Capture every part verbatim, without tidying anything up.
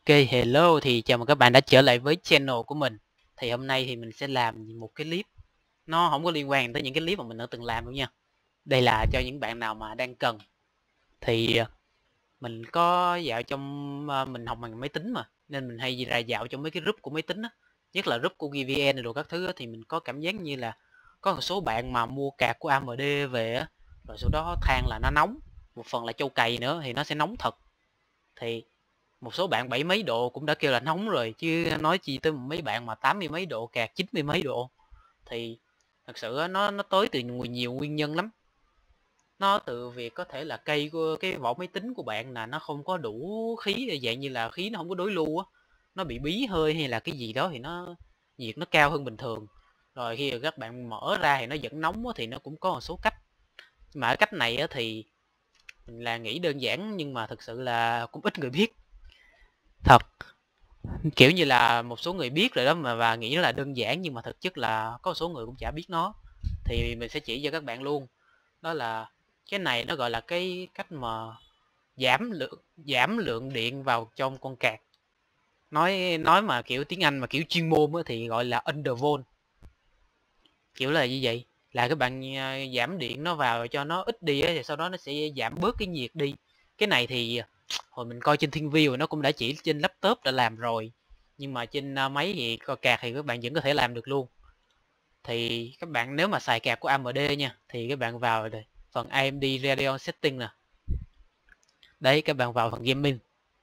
Ok, hello, thì chào mừng các bạn đã trở lại với channel của mình. Thì hôm nay thì mình sẽ làm một cái clip. Nó không có liên quan tới những cái clip mà mình đã từng làm luôn nha. Đây là cho những bạn nào mà đang cần. Thì mình có dạo trong mình học bằng máy tính mà, nên mình hay ra dạo trong mấy cái group của máy tính á, nhất là group của giê vê en rồi các thứ á, thì mình có cảm giác như là có một số bạn mà mua card của a em đê về á, rồi sau đó than là nó nóng, một phần là châu cày nữa thì nó sẽ nóng thật. Thì một số bạn bảy mấy độ cũng đã kêu là nóng rồi, chứ nói chi tới mấy bạn mà tám mươi mấy độ, cạt chín mươi mấy độ. Thì thật sự nó nó tới từ nhiều nguyên nhân lắm. Nó từ việc có thể là cây của cái vỏ máy tính của bạn là nó không có đủ khí, dạng như là khí nó không có đối lưu á, nó bị bí hơi hay là cái gì đó thì nó nhiệt nó cao hơn bình thường. Rồi khi các bạn mở ra thì nó vẫn nóng á, thì nó cũng có một số cách. Mà cái cách này á thì mình là nghĩ đơn giản nhưng mà thực sự là cũng ít người biết thật. Kiểu như là một số người biết rồi đó mà và nghĩ là đơn giản, nhưng mà thực chất là có một số người cũng chả biết nó. Thì mình sẽ chỉ cho các bạn luôn. Đó là cái này nó gọi là cái cách mà giảm lượng giảm lượng điện vào trong con card. Nói nói mà kiểu tiếng Anh mà kiểu chuyên môn thì gọi là undervolt. Kiểu là như vậy, là các bạn giảm điện nó vào cho nó ít đi thì sau đó nó sẽ giảm bớt cái nhiệt đi. Cái này thì hồi mình coi trên ThinkView rồi nó cũng đã chỉ, trên laptop đã làm rồi, nhưng mà trên máy thì coi card thì các bạn vẫn có thể làm được luôn. Thì các bạn nếu mà xài card của a em đê nha, thì các bạn vào đây phần a em đê Radeon Setting nè. Đấy, các bạn vào phần Gaming,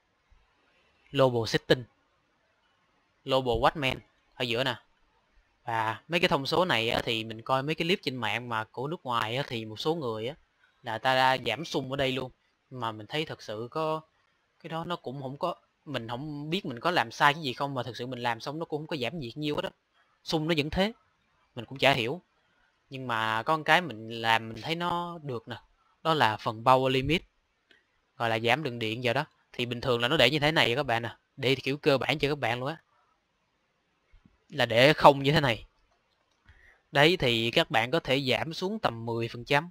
Global Setting, Global Wattman ở giữa nè. Và mấy cái thông số này á, thì mình coi mấy cái clip trên mạng mà của nước ngoài á, thì một số người á, là ta đã giảm xung ở đây luôn. Mà mình thấy thật sự có cái đó nó cũng không có, mình không biết mình có làm sai cái gì không, mà thực sự mình làm xong nó cũng không có giảm nhiệt nhiêu hết đó, xung nó vẫn thế, mình cũng chả hiểu. Nhưng mà có một cái mình làm mình thấy nó được nè, đó là phần power limit, gọi là giảm lượng điện giờ đó. Thì bình thường là nó để như thế này các bạn nè, để kiểu cơ bản cho các bạn luôn á, là để không như thế này. Đấy, thì các bạn có thể giảm xuống tầm mười phần trăm,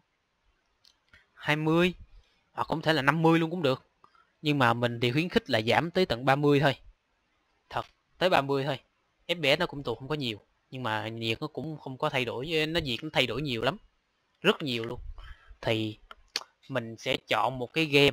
hai mươi, hoặc cũng thể là năm mươi luôn cũng được. Nhưng mà mình thì khuyến khích là giảm tới tận ba mươi thôi. Thật, tới ba mươi thôi. ép pê ét nó cũng tụt không có nhiều, nhưng mà nhiệt nó cũng không có thay đổi, nó nhiệt nó thay đổi nhiều lắm, rất nhiều luôn. Thì mình sẽ chọn một cái game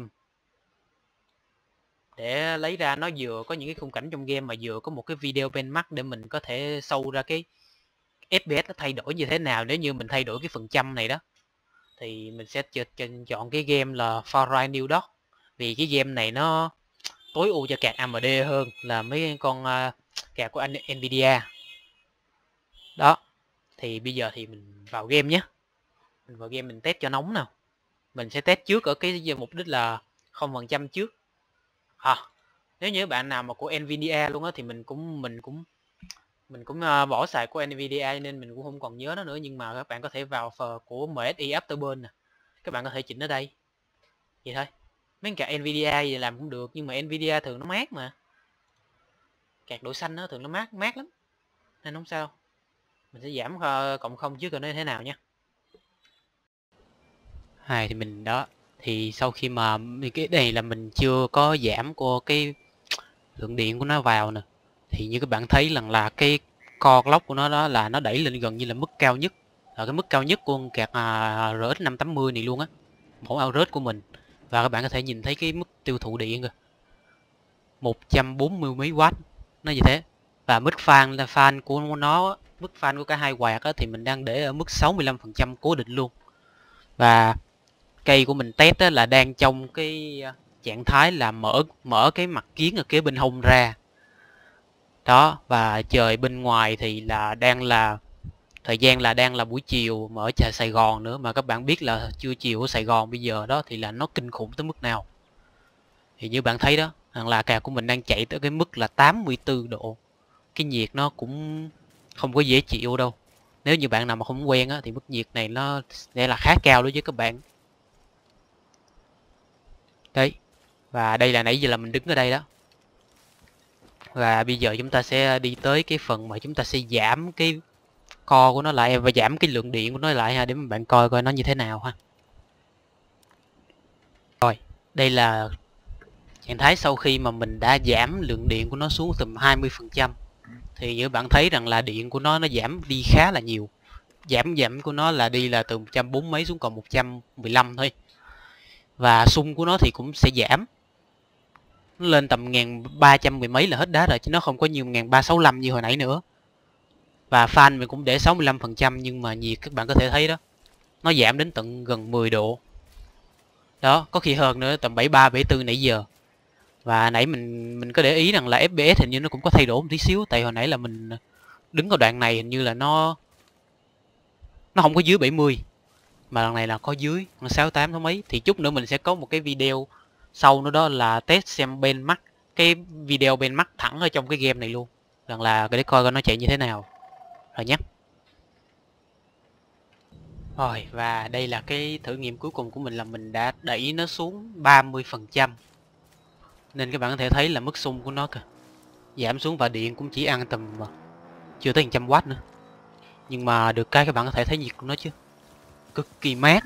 để lấy ra nó vừa có những cái khung cảnh trong game mà vừa có một cái video benchmark để mình có thể sâu ra cái ép pê ét nó thay đổi như thế nào nếu như mình thay đổi cái phần trăm này đó. Thì mình sẽ chọn cái game là Far Cry New Dawn, vì cái game này nó tối ưu cho card a em đê hơn là mấy con uh, card của Nvidia đó. Thì bây giờ thì mình vào game nhé, mình vào game mình test cho nóng nào. Mình sẽ test trước ở cái mục đích là không phần trăm trước. À, nếu như bạn nào mà của Nvidia luôn á thì mình cũng mình cũng mình cũng uh, bỏ xài của Nvidia nên mình cũng không còn nhớ nó nữa. Nhưng mà các bạn có thể vào phần của em ét i Afterburn nè, các bạn có thể chỉnh ở đây vậy thôi. Mấy cả Nvidia gì làm cũng được, nhưng mà Nvidia thường nó mát mà, card độ xanh nó thường nó mát mát lắm nên không sao. Mình sẽ giảm uh, cộng không trước rồi nó thế nào nha. Hai thì mình đó, thì sau khi mà cái này là mình chưa có giảm của cái lượng điện của nó vào nè, thì như các bạn thấy rằng là cái core clock của nó đó là nó đẩy lên gần như là mức cao nhất, là cái mức cao nhất của con card à, rờ ích năm tám mươi này luôn á, mẫu average của mình. Và các bạn có thể nhìn thấy cái mức tiêu thụ điện rồi, một trăm bốn mươi mấy watt, nó như thế. Và mức fan là fan của nó, mức fan của cả hai quạt á, thì mình đang để ở mức sáu mươi lăm phần trăm cố định luôn. Và cây của mình test là đang trong cái trạng thái là mở mở cái mặt kiến ở kế bên hông ra đó. Và trời bên ngoài thì là đang là thời gian là đang là buổi chiều mà ở Sài Gòn nữa, mà các bạn biết là trưa chiều ở Sài Gòn bây giờ đó thì là nó kinh khủng tới mức nào. Thì như bạn thấy đó, là card của mình đang chạy tới cái mức là tám mươi tư độ, cái nhiệt nó cũng không có dễ chịu đâu. Nếu như bạn nào mà không quen á, thì mức nhiệt này nó sẽ là khá cao đối với các bạn đấy. Và đây là nãy giờ là mình đứng ở đây đó. Và bây giờ chúng ta sẽ đi tới cái phần mà chúng ta sẽ giảm cái core của nó lại và giảm cái lượng điện của nó lại ha, để bạn coi coi nó như thế nào ha. Rồi, đây là Hiện thấy sau khi mà mình đã giảm lượng điện của nó xuống tầm hai mươi phần trăm thì như bạn thấy rằng là điện của nó nó giảm đi khá là nhiều. Giảm giảm của nó là đi là từ một trăm bốn mươi mấy xuống còn một trăm mười lăm thôi. Và xung của nó thì cũng sẽ giảm. Nó lên tầm một nghìn ba trăm mười mấy là hết đá rồi, chứ nó không có như một nghìn ba trăm sáu mươi lăm như hồi nãy nữa. Và fan mình cũng để sáu mươi lăm phần trăm, nhưng mà nhiệt các bạn có thể thấy đó, nó giảm đến tận gần mười độ. Đó, có khi hơn nữa, tầm bảy mươi ba, bảy mươi tư nãy giờ. Và nãy mình mình có để ý rằng là ép pê ét hình như nó cũng có thay đổi một tí xíu, tại hồi nãy là mình đứng ở đoạn này hình như là nó nó không có dưới bảy mươi, mà lần này là có dưới sáu mươi tám tháng mấy. Thì chút nữa mình sẽ có một cái video sau nữa, đó là test xem benchmark, cái video benchmark thẳng ở trong cái game này luôn, rằng là để coi coi nó chạy như thế nào rồi nhé. Rồi, và đây là cái thử nghiệm cuối cùng của mình, là mình đã đẩy nó xuống ba mươi phần trăm. Nên các bạn có thể thấy là mức xung của nó kìa, giảm xuống, và điện cũng chỉ ăn tầm chưa tới một trăm oát nữa. Nhưng mà được cái các bạn có thể thấy nhiệt của nó chứ, cực kỳ mát.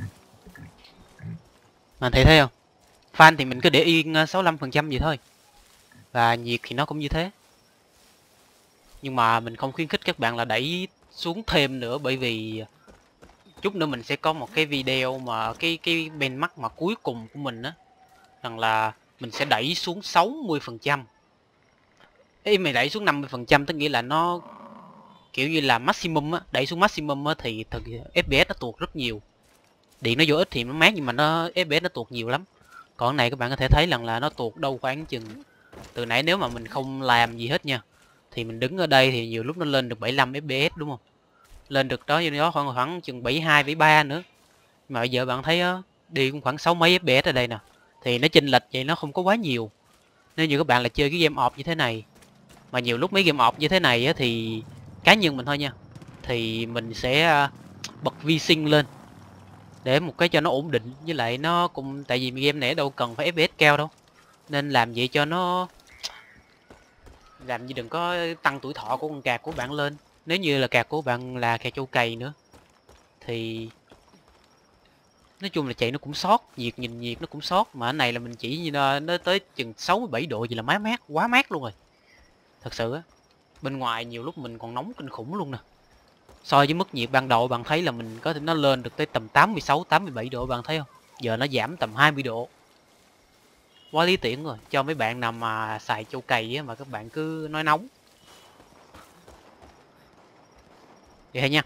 Bạn thấy thấy không? Fan thì mình cứ để yên sáu mươi lăm phần trăm vậy thôi. Và nhiệt thì nó cũng như thế. Nhưng mà mình không khuyến khích các bạn là đẩy xuống thêm nữa, bởi vì chút nữa mình sẽ có một cái video mà cái cái benchmark mà cuối cùng của mình á, rằng là mình sẽ đẩy xuống sáu mươi phần trăm. Ê, mày đẩy xuống năm mươi phần trăm tức nghĩa là nó kiểu như là maximum á, đẩy xuống maximum á thì thực ép pê ét nó tuột rất nhiều. Điện nó vô ít thì nó mát, nhưng mà nó ép pê ét nó tuột nhiều lắm. Còn này các bạn có thể thấy rằng là nó tuột đâu khoảng chừng, từ nãy nếu mà mình không làm gì hết nha, thì mình đứng ở đây thì nhiều lúc nó lên được bảy mươi lăm ép pê ét đúng không? Lên được đó, như đó khoảng khoảng chừng bảy mươi hai, bảy mươi ba nữa. Mà bây giờ bạn thấy á, đi cũng khoảng sáu mấy ép pê ét ở đây nè. Thì nó chênh lệch vậy nó không có quá nhiều. Nếu như các bạn là chơi cái game off như thế này, mà nhiều lúc mấy game off như thế này á, thì cá nhân mình thôi nha, thì mình sẽ bật vi sinh lên để một cái cho nó ổn định. Với lại nó cũng, tại vì game này đâu cần phải ép pê ét cao đâu, nên làm vậy cho nó làm gì đừng có tăng tuổi thọ của con cạc của bạn lên. Nếu như là cạc của bạn là cạc châu cày nữa thì nói chung là chạy nó cũng sót nhiệt, nhìn nhiệt nó cũng sót. Mà cái này là mình chỉ như nó, nó tới chừng sáu mươi bảy độ gì là mát mát, quá mát luôn rồi. Thật sự á, bên ngoài nhiều lúc mình còn nóng kinh khủng luôn nè. So với mức nhiệt ban đầu bạn thấy là mình có thể nó lên được tới tầm tám mươi sáu, tám mươi bảy độ, bạn thấy không? Giờ nó giảm tầm hai mươi độ. Quá lý tưởng rồi cho mấy bạn nào mà xài châu cày á, mà các bạn cứ nói nóng. Vậy thôi nha.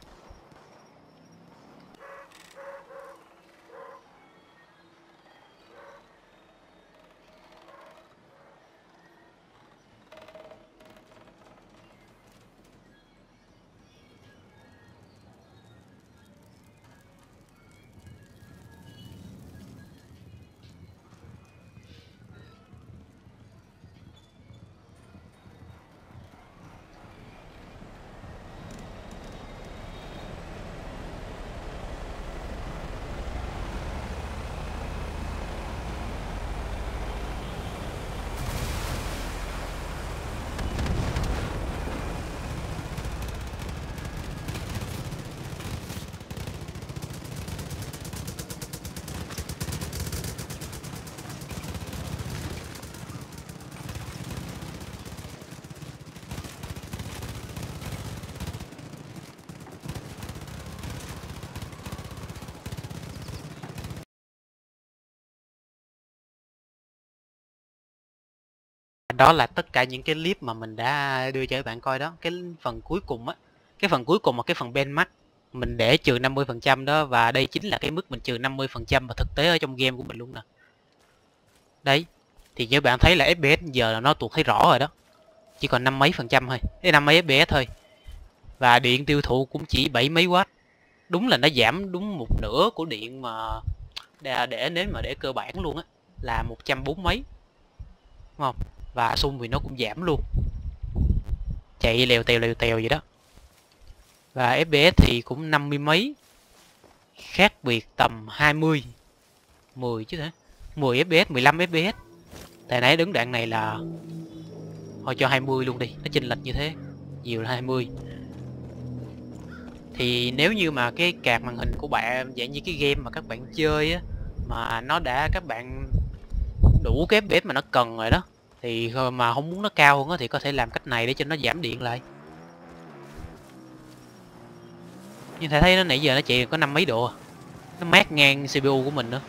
Đó là tất cả những cái clip mà mình đã đưa cho các bạn coi đó. Cái phần cuối cùng á, cái phần cuối cùng là cái phần benchmark, mình để trừ năm mươi phần trăm đó. Và đây chính là cái mức mình trừ năm mươi phần trăm và thực tế ở trong game của mình luôn nè. Đấy, thì như bạn thấy là ép pê ét giờ là nó tuột thấy rõ rồi đó, chỉ còn năm mấy phần trăm thôi, cái năm mấy ép pê ét thôi. Và điện tiêu thụ cũng chỉ bảy mấy watt. Đúng là nó giảm đúng một nửa của điện mà để, để nếu mà để cơ bản luôn á là một trăm bốn mấy, đúng không? Và xung thì nó cũng giảm luôn, chạy lèo tèo lèo tèo vậy đó. Và ép pê ét thì cũng năm mươi mấy, khác biệt tầm hai mươi, mười chứ hả, mười ép pê ét, mười lăm ép pê ét. Tại nãy đứng đoạn này là thôi cho hai mươi luôn đi, nó chênh lệch như thế, nhiều là hai mươi. Thì nếu như mà cái card màn hình của bạn dạng như cái game mà các bạn chơi á, mà nó đã các bạn đủ cái ép pê ét mà nó cần rồi đó. Thì mà không muốn nó cao hơn thì có thể làm cách này để cho nó giảm điện lại. Nhưng thầy thấy nó nãy giờ nó chạy có năm mấy độ à. Nó mát ngang xê pê u của mình nữa.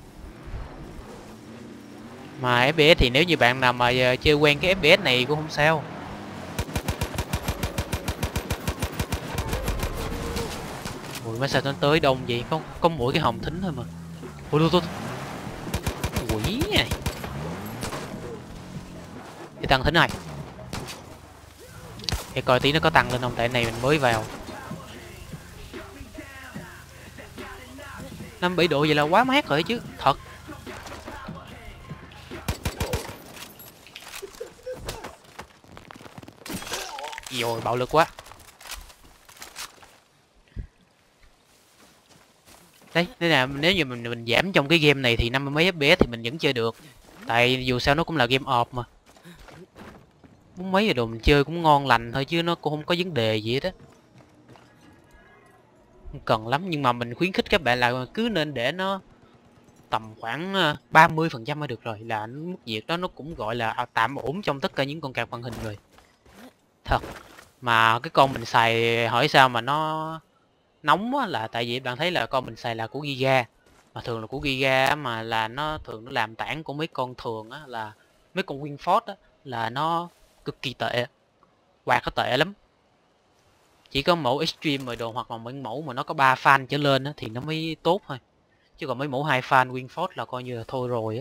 Mà ép pê ét thì nếu như bạn nào mà chơi quen cái ép pê ét này cũng không sao. Ui mà sao nó tới đông vậy? Có có mỗi cái hồng thính thôi mà. Ui thôi thôi. Quỷ này. Cái tăng thính này. Để coi tí nó có tăng lên không, tại này mình mới vào. năm bảy độ vậy là quá mát rồi chứ, thật. Rồi bạo lực quá. Đấy, thế là nếu như mình mình giảm trong cái game này thì năm mươi mấy ép pê ét thì mình vẫn chơi được. Tại dù sao nó cũng là game ọp mà. Muốn mấy đồ mình chơi cũng ngon lành thôi chứ nó cũng không có vấn đề gì hết á. Không cần lắm, nhưng mà mình khuyến khích các bạn là cứ nên để nó tầm khoảng ba mươi phần trăm mới được rồi, là mức nhiệt đó nó cũng gọi là tạm ổn trong tất cả những con card màn hình rồi. Thật. Mà cái con mình xài hỏi sao mà nó nóng á, là tại vì bạn thấy là con mình xài là của Giga. Mà thường là của Giga mà là nó thường nó làm tản của mấy con thường á, là mấy con Winforce á, là nó cực kỳ tệ. Quạt nó tệ lắm. Chỉ có mẫu Extreme rồi đồ, hoặc là mấy mẫu mà nó có ba fan trở lên á, thì nó mới tốt thôi. Chứ còn mấy mẫu hai fan Winforce là coi như là thôi rồi á.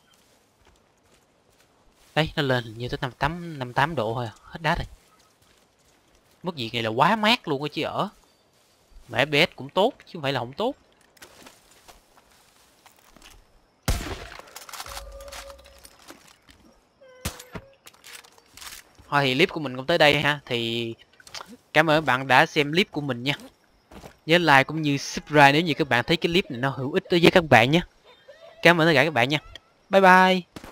Đấy, nó lên như tới năm mươi tám độ thôi à. Hết đát rồi. Mức nhiệt này là quá mát luôn á chứ ở. Mà ép pê ét cũng tốt chứ không phải là không tốt. Thôi thì clip của mình cũng tới đây ha. Thì cảm ơn các bạn đã xem clip của mình nha. Nhớ like cũng như subscribe nếu như các bạn thấy cái clip này nó hữu ích đối với các bạn nhé. Cảm ơn tất cả các bạn nha. Bye bye.